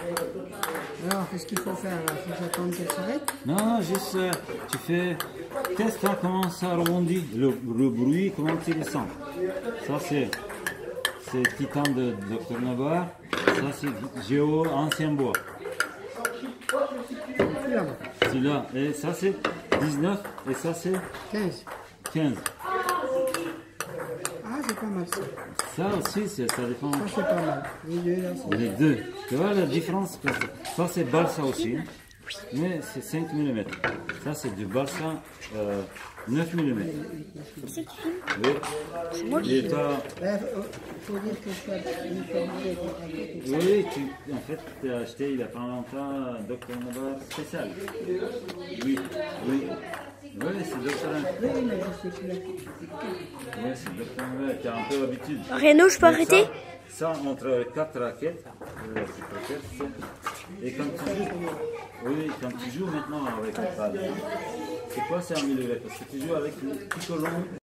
Alors, qu'est-ce qu'il faut faire là? Il faut attendre qu'elle s'arrête? Non, juste tu fais teste hein, comment ça rebondit, le bruit, comment tu le sens. Ça c'est Titan de Dr Navarre, ça c'est Géo ancien bois. Celui-là, et ça c'est 19 et ça c'est 15. 15. Ah, c'est pas mal ça. Ça aussi, ça dépend. Ça, c'est pas mal. Les deux, là, c'est... Les deux. Tu vois la différence? Ça c'est balsa aussi, hein, mais c'est 5 mm. Ça c'est du balsa 9 mm. C'est qui filme? Oui. C'est moi qui Il est filme. pas... faut dire que je suis uniformisé avec ça. Oui, en fait, tu as acheté il n'y a pas longtemps Dr Navarre spécial. Oui, oui. Oui, c'est Dr Navarre. Oui, mais je sais plus. Oui, c'est Dr Navarre. Tu as un peu l'habitude. Reno, je peux arrêter? Ça, entre 4 raquettes, et quand tu joues, oui, quand tu joues maintenant avec le pad, c'est quoi, c'est amélioré parce que tu joues avec le piccolo.